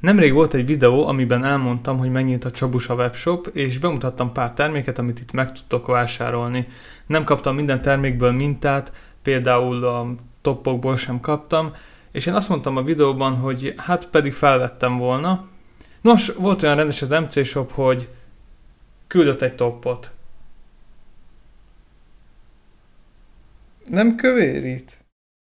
Nemrég volt egy videó, amiben elmondtam, hogy megnyílt a Csabusa webshop, és bemutattam pár terméket, amit itt meg tudtok vásárolni. Nem kaptam minden termékből mintát, például a toppokból sem kaptam, és én azt mondtam a videóban, hogy hát pedig felvettem volna. Nos, volt olyan rendes az MC Shop, hogy küldött egy toppot. Nem kövérít?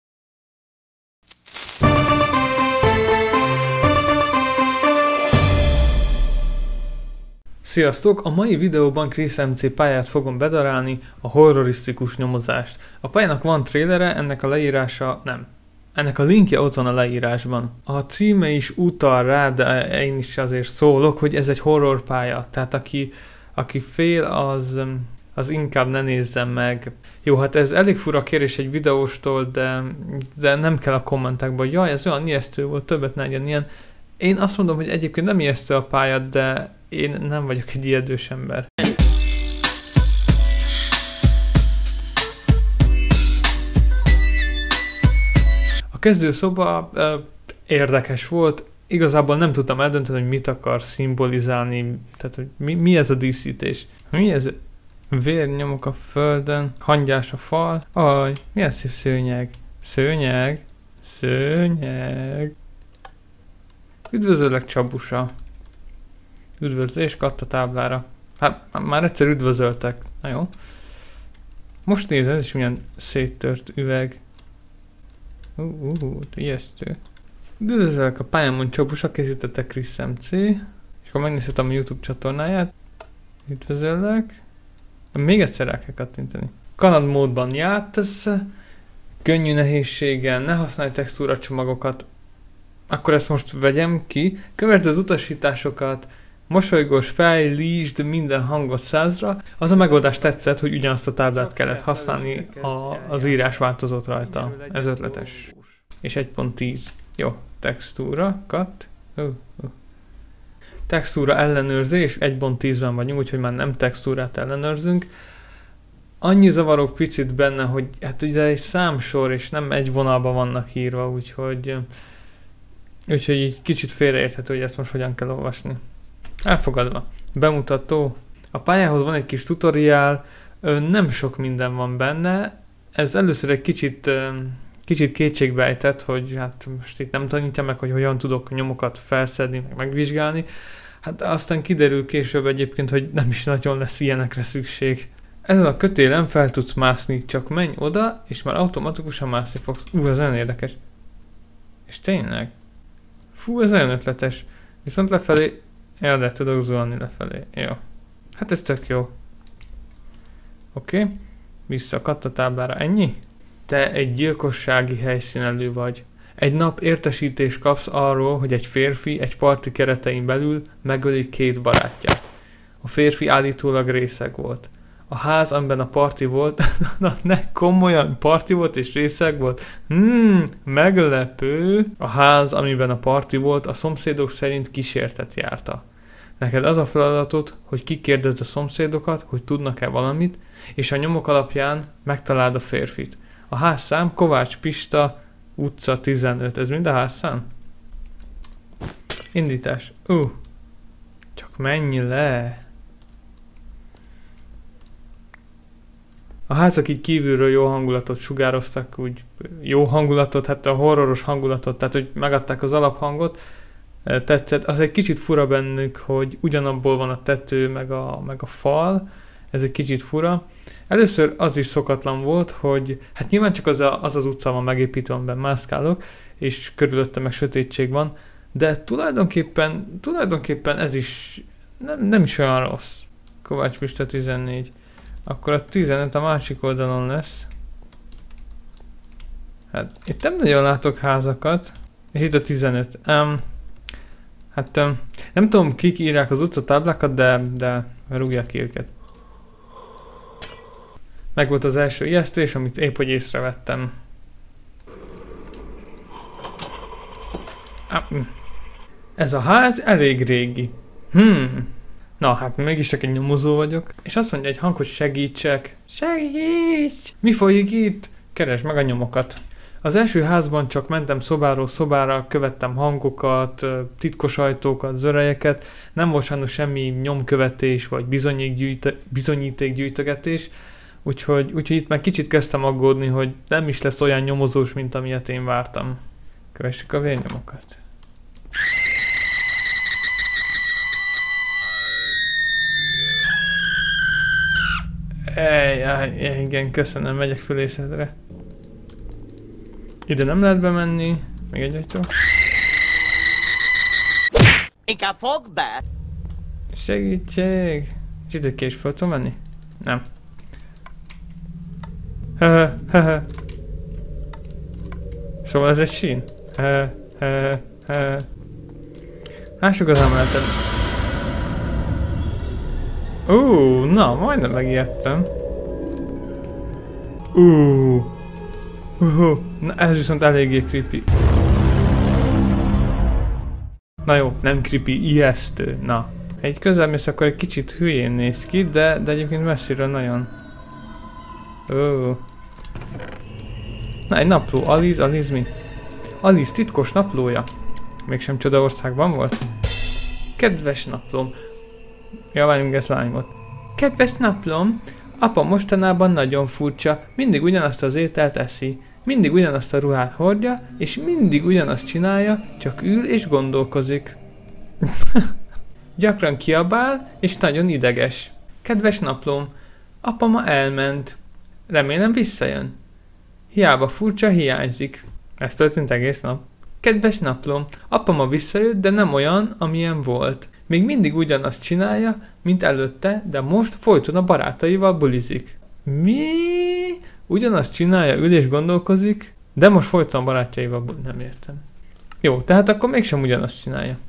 Sziasztok! A mai videóban Chris MC pályát fogom bedarálni, a horrorisztikus nyomozást. A pályának van trailere, ennek a leírása nem. Ennek a linkje ott van a leírásban. A címe is utal rá, de én is azért szólok, hogy ez egy horror pálya. Tehát aki fél, az inkább ne nézzen meg. Jó, hát ez elég fura kérés egy videóstól, de nem kell a kommentekben, hogy jaj, ez olyan ijesztő volt, többet ne legyen ilyen. Én azt mondom, hogy egyébként nem ijesztő a pálya, de én nem vagyok egy ijedős ember. A kezdőszoba érdekes volt, igazából nem tudtam eldönteni, hogy mit akar szimbolizálni, tehát hogy mi ez a díszítés. Mi ez? Vérnyomok a földön, hangyás a fal. Aj, milyen szép szőnyeg. Szőnyeg. Szőnyeg. Üdvözöllek, Csabusa. Üdvözlés kattatáblára. Hát már egyszer üdvözöltek. Na jó. Most nézem, ez is milyen széttört üveg. Ijesztő. Üdvözöllek a pályámon, Csabusa, készítette Chris MC. És akkor megnézhetem a YouTube csatornáját. Üdvözöllek. Még egyszer el kell kattintani. Kanad módban játsz. Könnyű nehézséggel, ne használj textúra csomagokat. Akkor ezt most vegyem ki. Köverd az utasításokat. Mosolygós fej, lítsd minden hangot 100-ra. Az a megoldás tetszett, hogy ugyanazt a táblát kellett használni, az írás változott rajta. Ez ötletes. És 1.10. Jó, textúra, cut. Textúra ellenőrzés, 1.10-ben vagyunk, úgyhogy már nem textúrát ellenőrzünk. Annyi zavarok picit benne, hogy hát ugye egy számsor, és nem egy vonalban vannak írva, úgyhogy így kicsit félreérthető, hogy ezt most hogyan kell olvasni. Elfogadva. Bemutató. A pályához van egy kis tutoriál, nem sok minden van benne. Ez először egy kicsit kétségbeejtett, hogy hát most itt nem tanítja meg, hogy hogyan tudok nyomokat felszedni, meg megvizsgálni. Hát aztán kiderül később egyébként, hogy nem is nagyon lesz ilyenekre szükség. Ezen a kötélen fel tudsz mászni, csak menj oda, és már automatikusan mászni fogsz. Ez nagyon érdekes. És tényleg. Fú, ez nagyon ötletes. Viszont lefelé, de tudok zuhanni lefelé. Jó. Hát ez tök jó. Oké. Vissza a kattatáblára. Ennyi? Te egy gyilkossági helyszínelő vagy. Egy nap értesítést kapsz arról, hogy egy férfi egy parti keretein belül megöli 2 barátját. A férfi állítólag részeg volt. A ház, amiben a parti volt, ne komolyan, parti volt és részeg volt? Meglepő. A ház, amiben a parti volt, a szomszédok szerint kísértet járta. Neked az a feladatod, hogy kikérdezd a szomszédokat, hogy tudnak-e valamit, és a nyomok alapján megtaláld a férfit. A házszám Kovács Pista, utca 15. Ez mind a házszám? Indítás. Csak menj le! A házak így kívülről jó hangulatot sugároztak, úgy jó hangulatot, hát a horroros hangulatot, tehát hogy megadták az alaphangot, tetszett. Az egy kicsit fura bennük, hogy ugyanabból van a tető, meg a fal, ez egy kicsit fura. Először az is szokatlan volt, hogy hát nyilván csak az utca van megépítve, amiben mászkálok, és körülötte meg sötétség van, de tulajdonképpen ez is nem is olyan rossz. Kovács Pista 14. Akkor a 15 a másik oldalon lesz. Hát itt nem nagyon látok házakat. És itt a 15. Nem tudom, kik írják az utcatáblákat, de rúgják ki őket. Meg volt az első ijesztés, amit épp hogy észrevettem. Ez a ház elég régi. Na, hát mégis csak egy nyomozó vagyok. És azt mondja egy hang, hogy segítsek. Segíts! Mi folyik itt? Keresd meg a nyomokat. Az első házban csak mentem szobáról szobára, követtem hangokat, titkos ajtókat, zörejeket, nem volt sajnos semmi nyomkövetés vagy bizonyítékgyűjtögetés, úgyhogy itt már kicsit kezdtem aggódni, hogy nem is lesz olyan nyomozós, mint amilyet én vártam. Kövessük a vérnyomokat. Igen, köszönöm, megyek fölészetre. Ide nem lehet bemenni. Még egy ajtó. Inkább fogd be! Segítség! És ide ki is fel tudom menni? Nem. Szóval ez egy sín? Lássuk az emeletet. Na, majdnem megijedtem. Na, ez viszont eléggé creepy. Na jó, nem creepy, ijesztő. Na, ha egy közel mész, akkor egy kicsit hülyén néz ki, de egyébként messziről nagyon. Na, egy napló. Alice mi? Alice titkos naplója. Mégsem Csodaországban volt? Kedves naplóm. Ja, várjunk, ez lány volt. Kedves naplóm, apa mostanában nagyon furcsa, mindig ugyanazt az ételt eszi, mindig ugyanazt a ruhát hordja, és mindig ugyanazt csinálja, csak ül és gondolkozik. Gyakran kiabál, és nagyon ideges. Kedves naplóm, apa ma elment. Remélem visszajön. Hiába furcsa, hiányzik. Ez történt egész nap. Kedves naplóm, apa ma visszajött, de nem olyan, amilyen volt. Még mindig ugyanazt csinálja, mint előtte, de most folyton a barátaival bulizik. Mi? Ugyanazt csinálja, ül és gondolkozik, de most folyton a barátjaival nem értem. Jó, tehát akkor mégsem ugyanazt csinálja.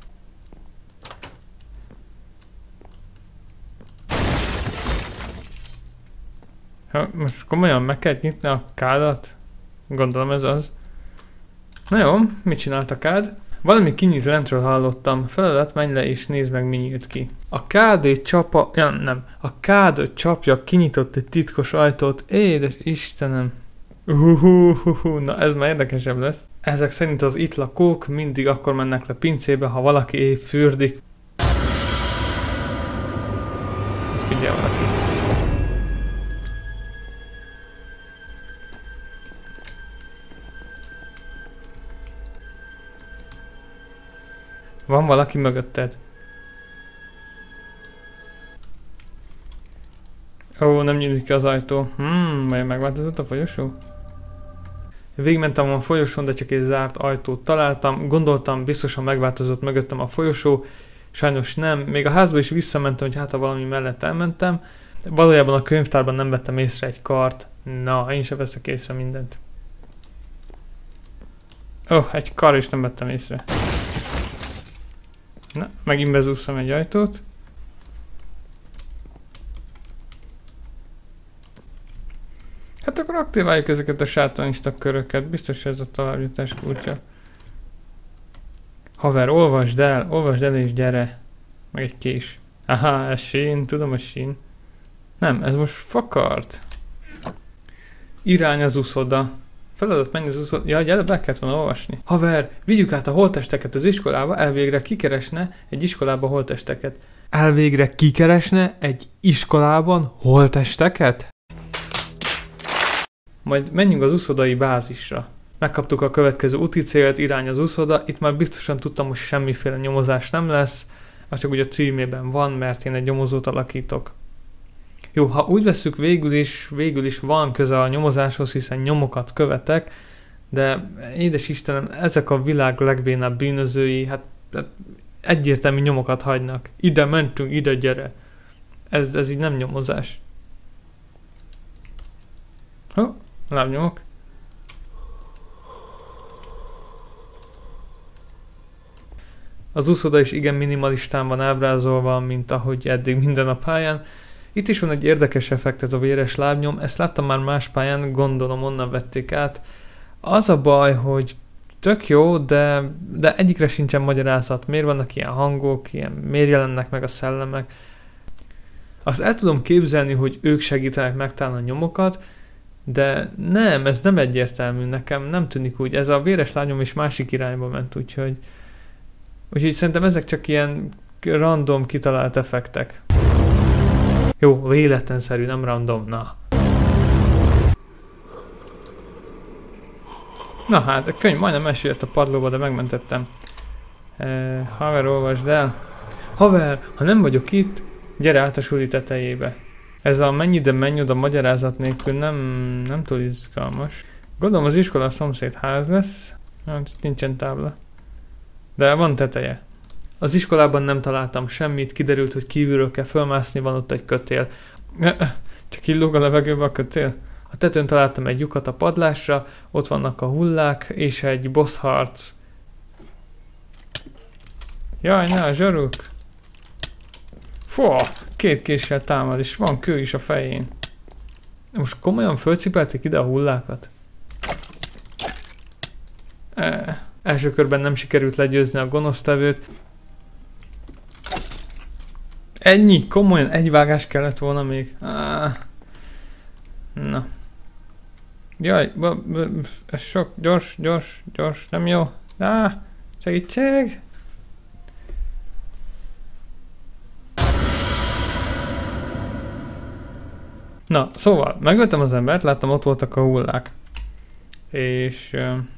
Ha, most komolyan meg kell nyitni a kádat? Gondolom ez az. Na jó, mit csinált a kád? Valami kinyit lentről hallottam. Feladat, menj le és nézd meg, mi nyílt ki. A kád csapa... Ja, nem. A kád csapja kinyitott egy titkos ajtót. Édes Istenem. Na ez már érdekesebb lesz. Ezek szerint az itt lakók mindig akkor mennek le pincébe, ha valaki épp fürdik. Ezt figyelj valaki. Van valaki mögötted. Nem nyílik ki az ajtó. Majd megváltozott a folyosó? Végigmentem a folyosón, de csak egy zárt ajtót találtam. Gondoltam, biztosan megváltozott mögöttem a folyosó. Sajnos nem. Még a házba is visszamentem, hogy hát ha valami mellett elmentem. Valójában a könyvtárban nem vettem észre egy kart. Na, én sem veszek észre mindent. Egy kar is nem vettem észre. Na, megint bezúszom egy ajtót. Hát akkor aktiváljuk ezeket a sátanista köröket. Biztos ez a továbbjutás kulcsa. Haver, olvasd el és gyere. Meg egy kés. Aha, ez sín, tudom, ez sín. Nem, ez most fakart. Irány az uszoda. Feladat, menj az uszoda. Ja, gyere, be kellett volna olvasni. Haver, vigyük át a holttesteket az iskolába, elvégre kikeresne egy iskolában holttesteket. Elvégre kikeresne egy iskolában holttesteket? Majd menjünk az uszodai bázisra. Megkaptuk a következő úti célt, irány az uszoda. Itt már biztosan tudtam, hogy semmiféle nyomozás nem lesz. Az csak úgy a címében van, mert én egy nyomozót alakítok. Jó, ha úgy vesszük, végül is van köze a nyomozáshoz, hiszen nyomokat követek, de édes Istenem, ezek a világ legbénább bűnözői, hát egyértelmű nyomokat hagynak. Ide mentünk, ide gyere. Ez így nem nyomozás. Lábnyomok. Az úszoda is igen minimalistán van ábrázolva, mint ahogy eddig minden a pályán. Itt is van egy érdekes effekt, ez a véres lábnyom, ezt láttam már más pályán, gondolom onnan vették át. Az a baj, hogy tök jó, de egyikre sincsen magyarázat. Miért vannak ilyen hangok, miért jelennek meg a szellemek. Azt el tudom képzelni, hogy ők segítenek megtalálni a nyomokat, De nem, ez nem egyértelmű, nekem nem tűnik úgy. Ez a véres lányom is másik irányba ment, úgyhogy szerintem ezek csak ilyen random kitalált effektek. Jó, véletlenszerű, nem random, na. Na hát, a könyv majdnem esett a padlóba, de megmentettem. Haver, olvasd el. Haver, ha nem vagyok itt, gyere át a suli tetejébe. Ez a menj ide, menj oda magyarázat nélkül nem túl izgalmas. Gondolom az iskola a szomszéd ház lesz. Hát nincsen tábla. De van teteje. Az iskolában nem találtam semmit, kiderült, hogy kívülről kell fölmászni, van ott egy kötél. Csak illóg a levegőbe a kötél. A tetőn találtam egy lyukat a padlásra, ott vannak a hullák, és egy boss harc. Jaj, ne, zsaruk! Fú, 2 késsel támad, és van kő is a fején. Most komolyan fölcipelték ide a hullákat? Első körben nem sikerült legyőzni a gonosztevőt. Ennyi, komolyan, egy vágás kellett volna még. Na. Jaj, ez sok, gyors, nem jó. Segítség! Na, szóval, megöltem az embert, láttam, ott voltak a hullák. És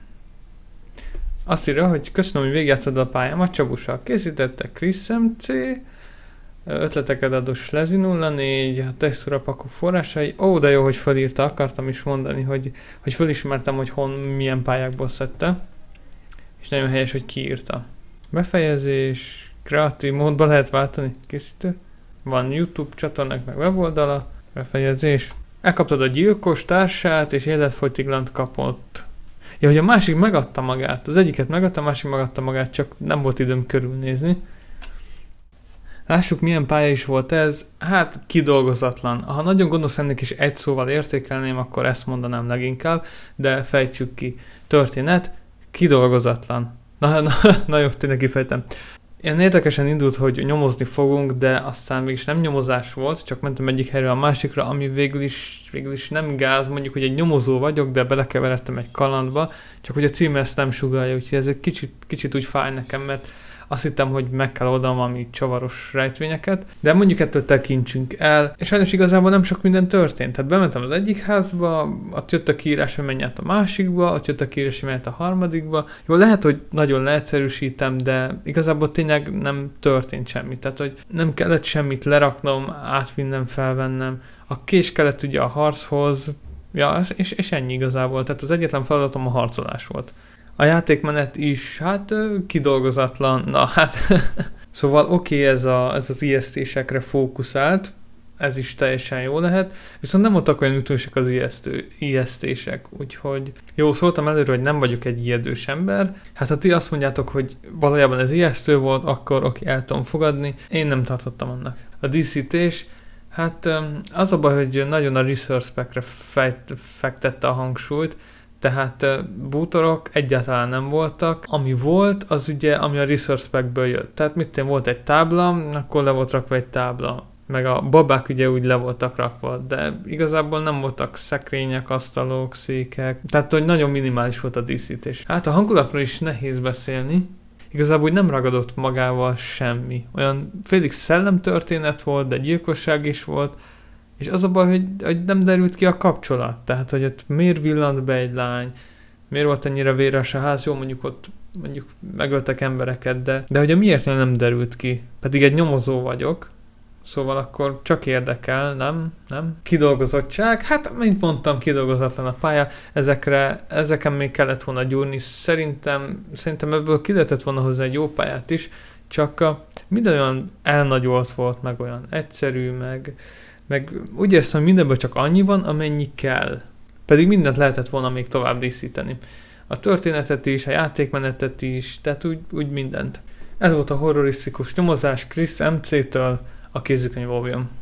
azt írja, hogy köszönöm, hogy végigjátszod a pályámat, Csabussal készítette Chris MC, ötleteket adós Lezi 04, a textúra pakok forrásai. Ó, de jó, hogy felírta, akartam is mondani, hogy felismertem, hogy milyen pályákból szedte. És nagyon helyes, hogy kiírta. Befejezés, kreatív módba lehet váltani, készítő. Van YouTube csatornák, meg weboldala. Befejezés. Elkaptad a gyilkos társát, és életfogytiglant kapott. Ja, hogy a másik megadta magát. Az egyiket megadta, a másik megadta magát, csak nem volt időm körülnézni. Lássuk, milyen pálya is volt ez. Hát, kidolgozatlan. Ha nagyon gonosz lennék és egy szóval értékelném, akkor ezt mondanám leginkább, de fejtsük ki. Történet, kidolgozatlan. Na jó, tényleg kifejtem. Ilyen érdekesen indult, hogy nyomozni fogunk, de aztán mégis nem nyomozás volt, csak mentem egyik helyről a másikra, ami végül is nem gáz, mondjuk, hogy egy nyomozó vagyok, de belekeveredtem egy kalandba, csak hogy a cím ezt nem sugallja, úgyhogy ez egy kicsit úgy fáj nekem, mert azt hittem, hogy meg kell oldalom valami csavaros rejtvényeket, de mondjuk ettől tekintsünk el, és sajnos igazából nem sok minden történt. Tehát bementem az egyik házba, ott jött a kiírás, hogy menj át a másikba, ott jött a kiírás, hogy menj át a harmadikba. Jó, lehet, hogy nagyon leegyszerűsítem, de igazából tényleg nem történt semmi. Tehát, hogy nem kellett semmit leraknom, átvinnem, felvennem. A kés kellett ugye a harchoz, ja, és ennyi igazából. Tehát az egyetlen feladatom a harcolás volt. A játékmenet is, hát kidolgozatlan, na hát, szóval oké, ez az ijesztésekre fókuszált, ez is teljesen jó lehet, viszont nem voltak olyan ütősek az ijesztések, úgyhogy jó, szóltam előre, hogy nem vagyok egy ijedős ember, hát ha ti azt mondjátok, hogy valójában ez ijesztő volt, akkor oké, el tudom fogadni, én nem tartottam annak. A díszítés, hát az a baj, hogy nagyon a resource packre fektette a hangsúlyt, tehát bútorok egyáltalán nem voltak. Ami volt, az ugye, ami a resource packből jött. Tehát volt egy tábla, akkor le volt rakva egy tábla. Meg a babák ugye úgy le voltak rakva, de igazából nem voltak szekrények, asztalok, székek. Tehát, hogy nagyon minimális volt a díszítés. Hát a hangulatról is nehéz beszélni. Igazából úgy nem ragadott magával semmi. Olyan félig szellemtörténet volt, de gyilkosság is volt. És az a baj, hogy nem derült ki a kapcsolat. Tehát, hogy ott miért villant be egy lány, miért volt ennyire véres a ház, jó, mondjuk megöltek embereket, de hogy a miért nem derült ki. Pedig egy nyomozó vagyok, szóval akkor csak érdekel, nem? Kidolgozottság, hát, mint mondtam, kidolgozatlan a pálya, ezeken még kellett volna gyúrni, szerintem ebből ki lehetett volna hozni egy jó pályát is, csak minden olyan elnagyolt volt, meg olyan egyszerű, meg úgy érzem, hogy mindenből csak annyi van, amennyi kell. Pedig mindent lehetett volna még tovább díszíteni. A történetet is, a játékmenetet is, tehát úgy mindent. Ez volt a horrorisztikus nyomozás Chris MC-től, a Kézikönyv Óvium.